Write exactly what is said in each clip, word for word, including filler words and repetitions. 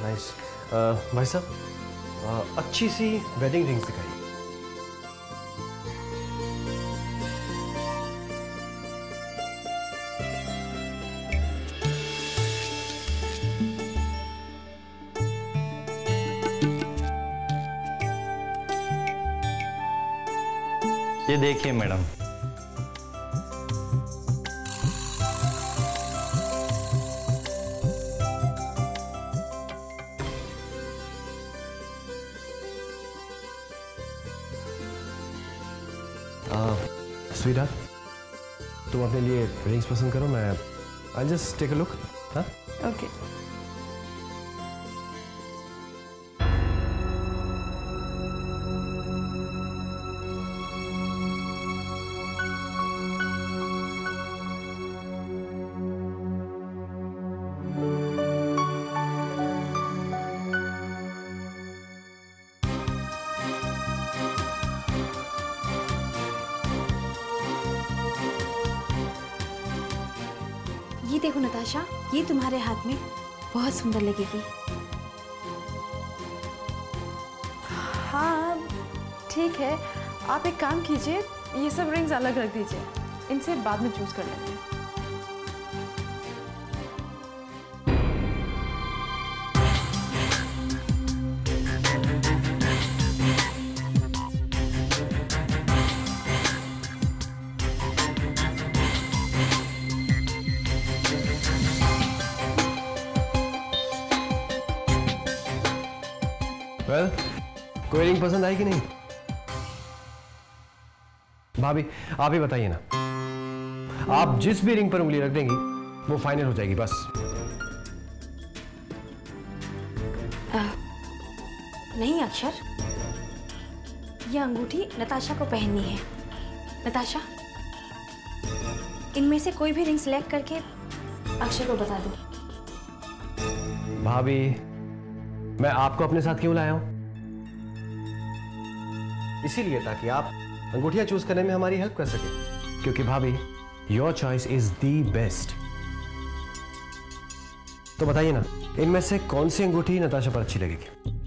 Nice. भाई साहब अच्छी सी वेडिंग रिंग्स दिखाइए। ये देखिए मैडम। स्वीटहार्ट, तुम अपने लिए रिंग्स पसंद करो, मैं I just take a look. हाँ ओके। ये देखो नताशा, ये तुम्हारे हाथ में बहुत सुंदर लगेगी। हाँ ठीक है, आप एक काम कीजिए, ये सब रिंग्स अलग रख दीजिए, इनसे बाद में चूज कर लेंगे। वेल, कोई रिंग पसंद आई कि नहीं? भाभी आप ही बताइए ना, आप जिस भी रिंग पर उंगली रख देंगी वो फाइनल हो जाएगी बस। आ, नहीं अक्षर, ये अंगूठी नताशा को पहननी है। नताशा, इनमें से कोई भी रिंग सिलेक्ट करके अक्षर को बता दो। भाभी, मैं आपको अपने साथ क्यों लाया हूं? इसीलिए ताकि आप अंगूठियां चूज करने में हमारी हेल्प कर सके, क्योंकि भाभी your choice is the best. तो बताइए ना, इनमें से कौन सी अंगूठी नताशा पर अच्छी लगेगी?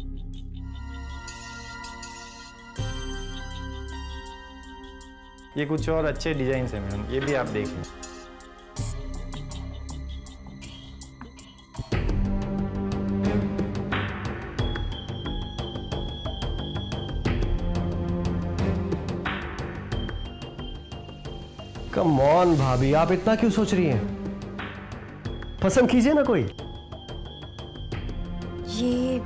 ये कुछ और अच्छे डिजाइन है मैडम, ये भी आप देख लें। कम ऑन भाभी, आप इतना क्यों सोच रही हैं? पसंद कीजिए ना कोई। ये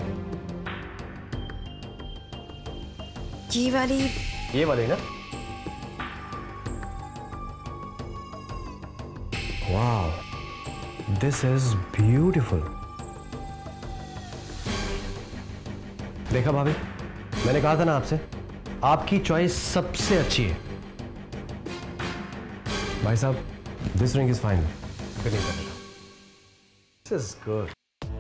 ये वाली ये वाली ना? Wow, this is beautiful. देखा भाभी, मैंने कहा था ना आपसे, आपकी चॉइस सबसे अच्छी है। भाई साहब, दिस रिंग इज फाइनल। फिर नहीं करेगा। This is good.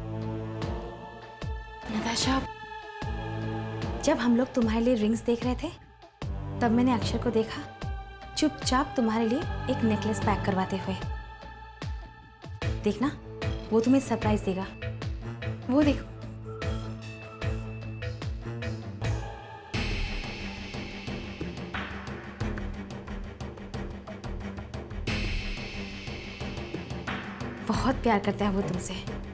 नताशा, जब हम लोग तुम्हारे लिए रिंग्स देख रहे थे, तब मैंने अक्षर को देखा चुपचाप तुम्हारे लिए एक नेकलेस पैक करवाते हुए। देखना, वो तुम्हें सरप्राइज देगा। वो देखो। बहुत प्यार करता है वो तुमसे।